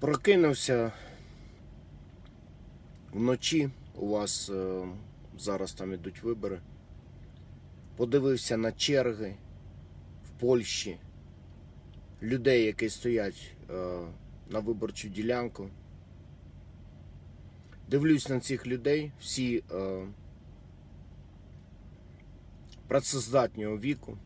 Прокинувся вночі, у вас зараз там ідуть вибори. Подивився на черги в Польщі, людей, які стоять на виборчу ділянку. Дивлюсь на цих людей, всі працездатнього віку.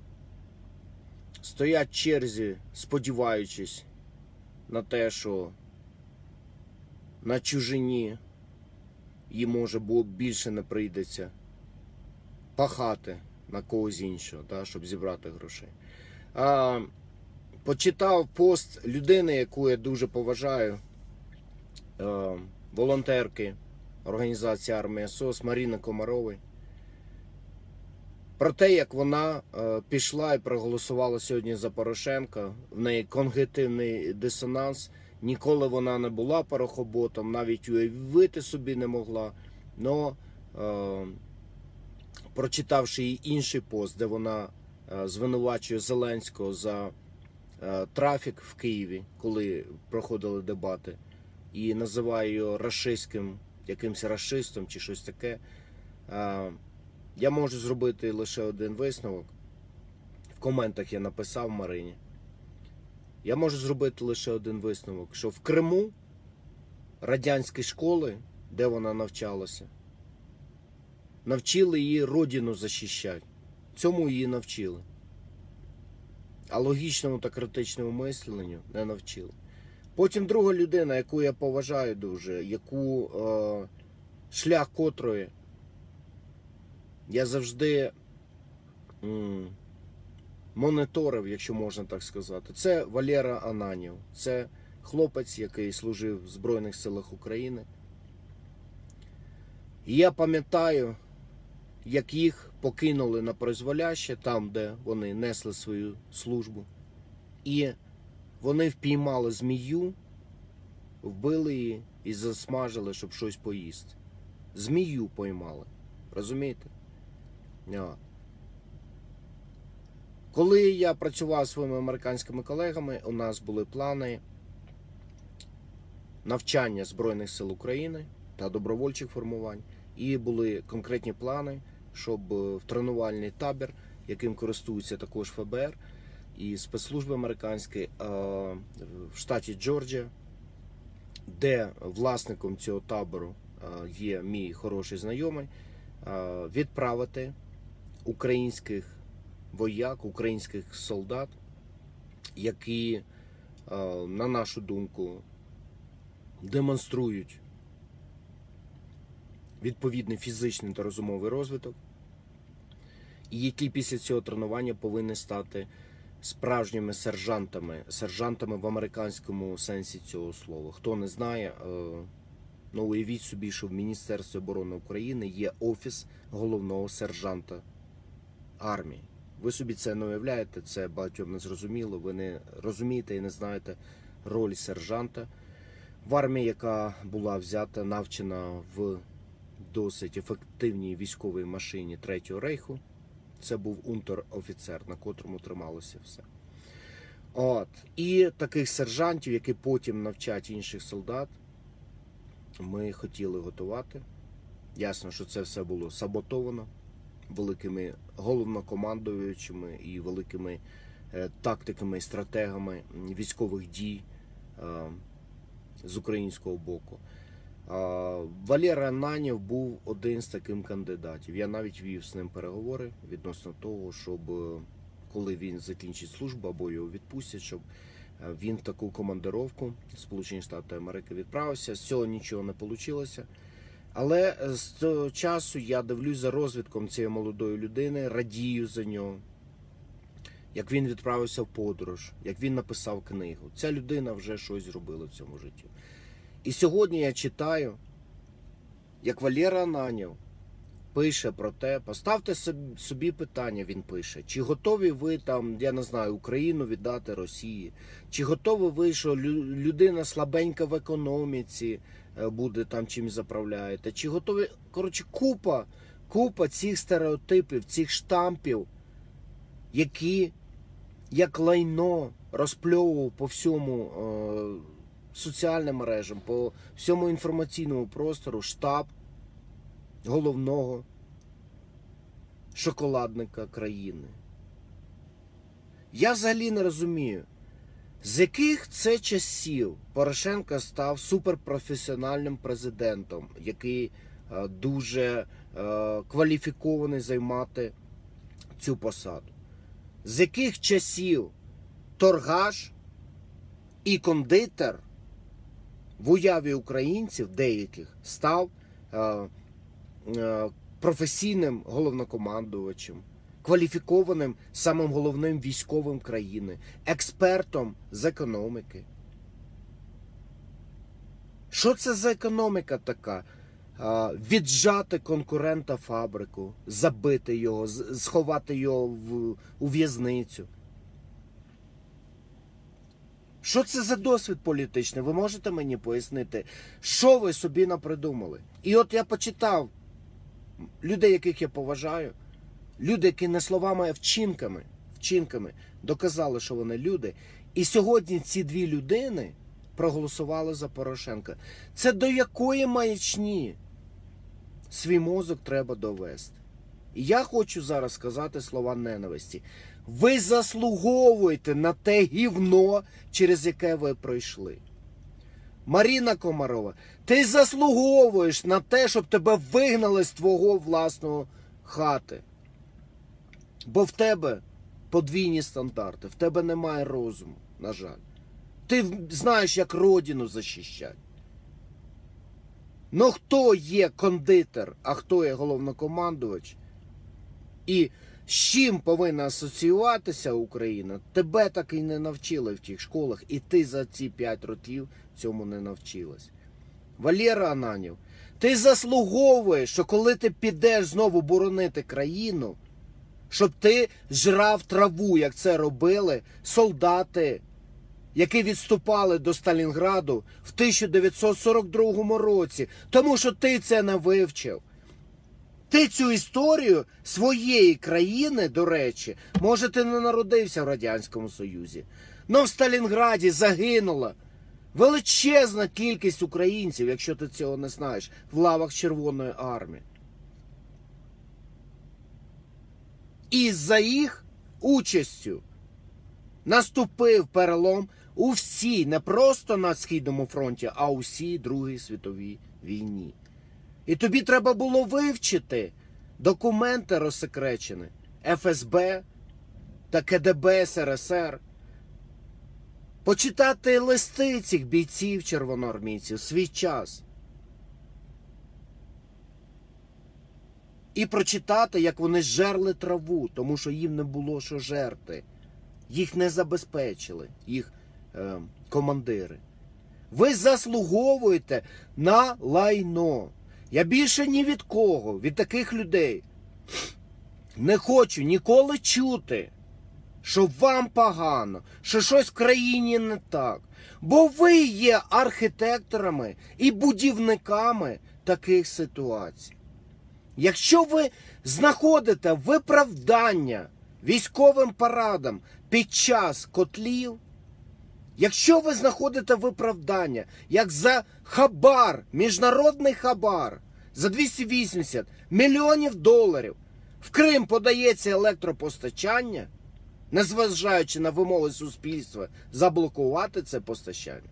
Стоять в черзі, сподіваючись на те, що на чужині їм, може, більше не прийдеться пахати на когось іншого, щоб зібрати грошей. Почитав пост людини, яку я дуже поважаю, волонтерки організації Армія СОС Марини Комарової, про те, як вона пішла і проголосувала сьогодні за Порошенка. В неї когнітивний дисонанс. Ніколи вона не була порохоботом, навіть уявити собі не могла. Но, прочитавши її інший пост, де вона звинувачує Зеленського за трафік в Києві, коли проходили дебати, і називає його рашистським, якимось рашистом чи щось таке, я можу зробити лише один висновок. В коментах я написав Марині. Я можу зробити лише один висновок, що в Криму радянські школи, де вона навчалася, навчили її родину захищати. Цьому її навчили. А логічному та критичному мисленню не навчили. Потім друга людина, яку я поважаю дуже, шлях котрої я завжди моніторив, якщо можна так сказати. Це Валера Ананьєв. Це хлопець, який служив в Збройних силах України. І я пам'ятаю, як їх покинули на призволяще, там, де вони несли свою службу. І вони впіймали змію, вбили її і засмажили, щоб щось поїсти. Змію поймали. Розумієте? Коли я працював зі своїми американськими колегами, у нас були плани навчання Збройних сил України та добровольчих формувань. І були конкретні плани, щоб в тренувальний табір, яким користується також ФБР і спецслужби американські в штаті Джорджія, де власником цього табору є мій хороший знайомий, відправити українських вояк, українських солдат, які, на нашу думку, демонструють відповідний фізичний та розумовий розвиток, і які після цього тренування повинні стати справжніми сержантами в американському сенсі цього слова. Хто не знає, уявіть собі, що в Міністерстві оборони України є офіс головного сержанта армії. Ви собі це не уявляєте, це багатьом не зрозуміло, ви не розумієте і не знаєте роль сержанта в армії, яка була взята, навчена в досить ефективній військовій машині Третього Рейху. Це був унтер-офіцер, на котрому трималося все. І таких сержантів, які потім навчать інших солдат, ми хотіли готувати. Ясно, що це все було саботовано великими головнокомандуючими і великими тактиками і стратегами військових дій з українського боку. Валера Ананьєв був один з таких кандидатів. Я навіть вів з ним переговори відносно того, щоб коли він закінчить службу або його відпустять, щоб він в таку командировку Сполучені Штати Америки відправився. З цього нічого не вийшло. Але з того часу я дивлюсь за розвитком цієї молодої людини, радію за нього, як він відправився в подорож, як він написав книгу. Ця людина вже щось зробила в цьому житті. І сьогодні я читаю, як Валера Ананьєв пише про те, поставте собі питання, він пише, чи готові ви там, я не знаю, Україну віддати Росії, чи готові ви, що людина слабенька в економіці буде там чимось заправляєте, чи готові, коротше, купа цих стереотипів, цих штампів, які як лайно розпльовував по всьому соціальним мережам, по всьому інформаційному простору штаб головного шоколадника країни. Я взагалі не розумію, з яких це часів Порошенко став суперпрофесіональним президентом, який дуже кваліфікований займати цю посаду. З яких часів торгаш і кондитер в уяві українців деяких став професійним головнокомандувачем, кваліфікованим самим головним військовим країни, експертом з економіки. Що це за економіка така? Віджати конкурента фабрику, забити його, сховати його у в'язницю. Що це за досвід політичний? Ви можете мені пояснити, що ви собі напридумали? І от я почитав людей, яких я поважаю, люди, які не словами, а вчинками доказали, що вони люди. І сьогодні ці дві людини проголосували за Порошенка. Це до якої маячні свій мозок треба довести? І я хочу зараз сказати слова ненависті. Ви заслуговуєте на те гівно, через яке ви пройшли. Маріна Комарова, ти заслуговуєш на те, щоб тебе вигнали з твого власного хати. Бо в тебе подвійні стандарти, в тебе немає розуму, на жаль. Ти знаєш, як родину захищати. Ну хто є кондитер, а хто є головнокомандувач? І з чим повинна асоціюватися Україна, тебе так і не навчили в тих школах, і ти за ці 5 років цьому не навчилась. Валера Ананів, ти заслуговуєш, що коли ти підеш знову боронити країну, щоб ти жрав траву, як це робили солдати, які відступали до Сталінграду в 1942 році, тому що ти це не вивчив. Ти цю історію своєї країни, до речі, може ти не народився в Радянському Союзі, але в Сталінграді загинула величезна кількість українців, якщо ти цього не знаєш, в лавах Червоної армії. І за їх участю наступив перелом у всій, не просто на Східному фронті, а у всій Другій світовій війні. І тобі треба було вивчити документи розсекречені ФСБ та КДБ СРСР, почитати листи цих бійців червоноармійців в свій час. І прочитати, як вони жерли траву, тому що їм не було що жерти. Їх не забезпечили, їх командири. Ви заслуговуєте на лайно. Я більше ні від кого, від таких людей, не хочу ніколи чути, що вам погано, що щось в країні не так. Бо ви є архітекторами і будівниками таких ситуацій. Якщо ви знаходите виправдання військовим парадам під час котлів, якщо ви знаходите виправдання, як за хабар, міжнародний хабар, за 280 мільйонів доларів в Крим подається електропостачання, незважаючи на вимоги суспільства заблокувати це постачання.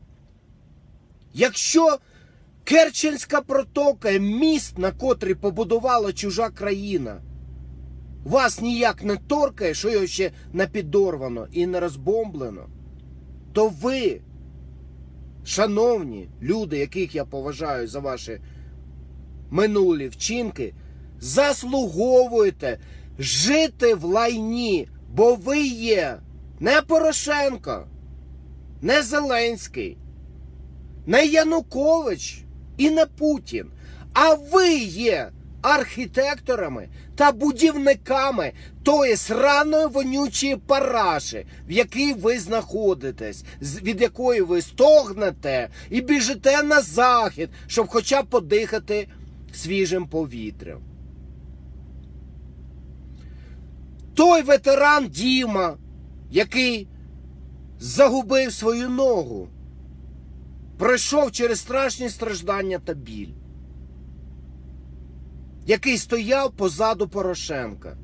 Якщо Керченська протока, міст, на котрий побудувала чужа країна, вас ніяк не торкає, що його ще не підорвано і не розбомблено, то ви, шановні люди, яких я поважаю за ваші минулі вчинки, заслуговуєте жити в лайні, бо ви є не Порошенко, не Зеленський, не Янукович і не Путін, а ви є архітекторами та будівниками тої сраної вонючої параші, в якій ви знаходитесь, від якої ви стогнете і біжите на захід, щоб хоча б подихати свіжим повітрям. Той ветеран Діма, який загубив свою ногу пройшов через страшні страждання та біль, який стояв позаду Порошенка,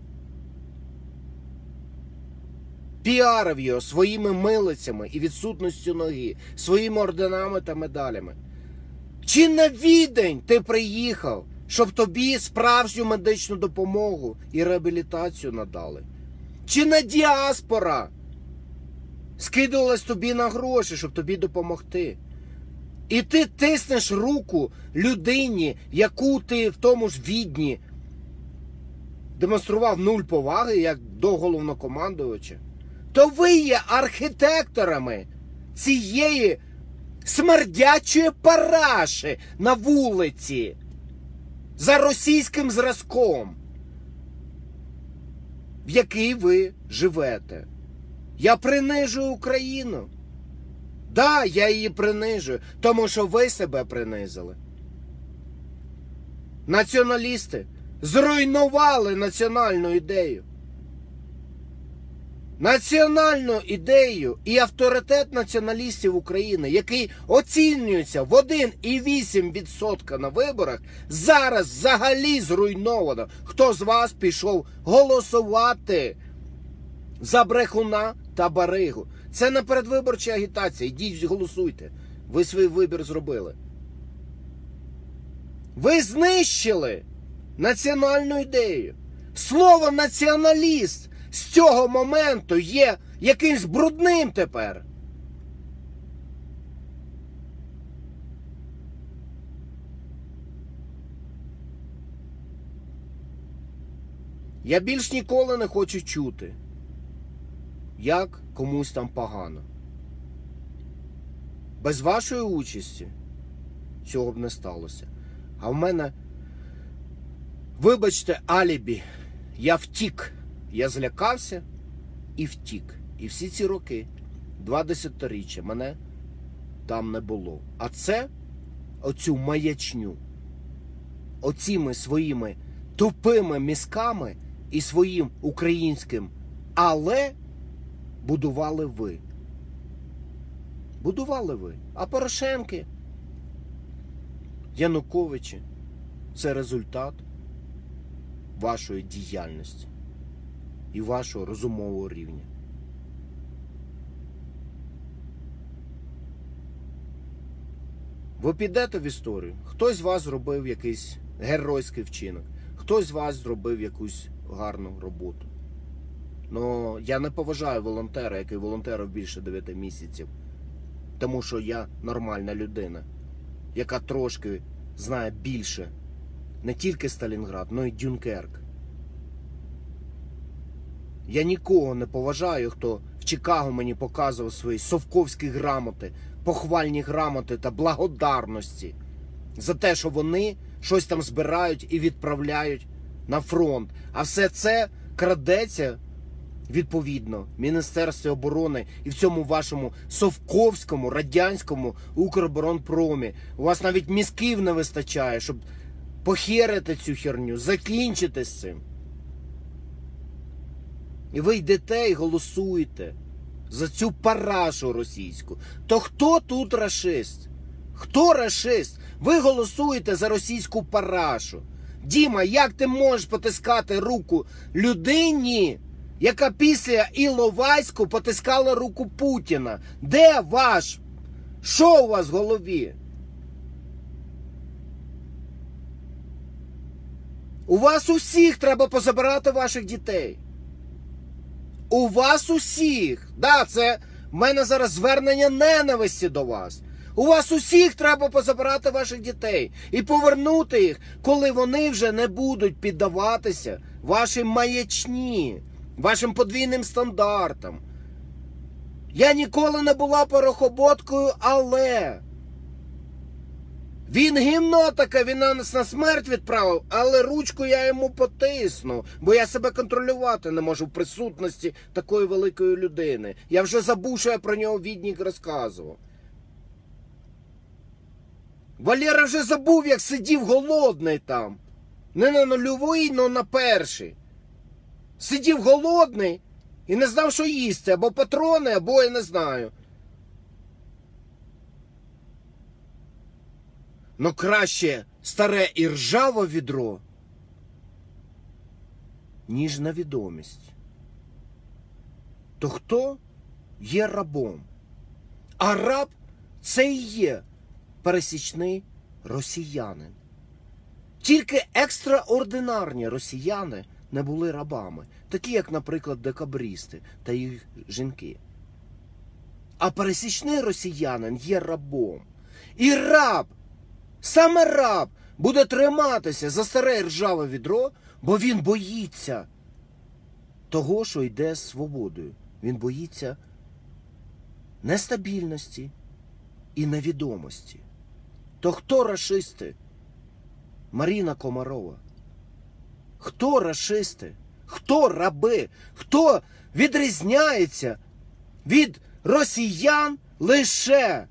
піарив його своїми милицями і відсутністю ноги, своїми орденами та медалями. Чи на Відень ти приїхав, щоб тобі справжню медичну допомогу і реабілітацію надали? Чи на діаспора скидувалась тобі на гроші, щоб тобі допомогти? І ти тиснеш руку людині, яку ти в тому ж Відні демонстрував нуль поваги, як до головнокомандувача? То ви є архітекторами цієї смердячої параші на вулиці за російським зразком, в якій ви живете. Я принижую Україну. Да, я її принижую, тому що ви себе принизили. Націоналісти зруйнували національну ідею. Національну ідею і авторитет націоналістів України, який оцінюється в 1,8% на виборах, зараз взагалі зруйновано. Хто з вас пішов голосувати за брехуна та баригу? Це не передвиборча агітація. Йдіть, голосуйте. Ви свій вибір зробили. Ви знищили національну ідею. Слово «націоналіст» з цього моменту є якимсь брудним тепер. Я більш ніколи не хочу чути, як комусь там погано. Без вашої участі цього б не сталося. А в мене, вибачте, алібі. Я втік. Я злякався і втік. І всі ці роки, 2 десятиріччя, мене там не було. А це, оцю маячню, оціми своїми тупими мізками і своїм українським «але» будували ви. Будували ви. А Порошенки, Януковичі – це результат вашої діяльності і вашого розумового рівня. Ви підете в історію. Хтось з вас зробив якийсь геройський вчинок. Хтось з вас зробив якусь гарну роботу. Но я не поважаю волонтера, який волонтерив більше 9 місяців. Тому що я нормальна людина, яка трошки знає більше не тільки Сталінград, але й Дюнкерк. Я нікого не поважаю, хто в Чикаго мені показував свої совковські грамоти, похвальні грамоти та благодарності за те, що вони щось там збирають і відправляють на фронт. А все це крадеться, відповідно, в Міністерстві оборони і в цьому вашому совковському, радянському Укроборонпромі. У вас навіть мізків не вистачає, щоб похерити цю херню, закінчити з цим. І ви йдете і голосуєте за цю парашу російську. То хто тут рашист? Хто рашист? Ви голосуєте за російську парашу. Діма, як ти можеш потискати руку людині, яка після Іловайську потискала руку Путіна? Де ваш? Що у вас в голові? У вас усіх треба позабирати ваших дітей. У вас усіх. Да, це в мене зараз звернення ненависті до вас. У вас усіх треба позабирати ваших дітей і повернути їх, коли вони вже не будуть піддаватися вашій маячні, вашим подвійним стандартам. Я ніколи не була порохоботкою, але він гімно таке, він нас на смерть відправив, але ручку я йому потисну, бо я себе контролювати не можу в присутності такої великої людини. Я вже забув, що я про нього в Відні розказував. Валера вже забув, як сидів голодний там. Не на нульовий, но на перший. Сидів голодний і не знав, що їсти. Або патрони, або я не знаю. но краще старе і ржаве відро, ніж невідомість. То хто є рабом? А раб – це і є пересічний росіянин. Тільки екстраординарні росіяни не були рабами, такі як, наприклад, декабристи та їх жінки. А пересічний росіянин є рабом. І раб, саме раб, буде триматися за старе ржаве відро, бо він боїться того, що йде з свободою. Він боїться нестабільності і невідомості. То хто рашисти? Маріна Комарова. Хто рашисти? Хто раби? Хто відрізняється від росіян лише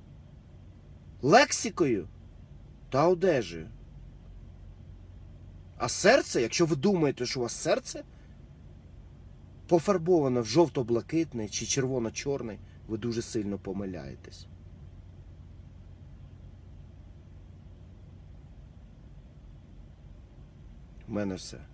лексикою та одежею? А серце, якщо ви думаєте, що у вас серце пофарбоване в жовто-блакитний чи червоно-чорний, ви дуже сильно помиляєтесь. У мене все.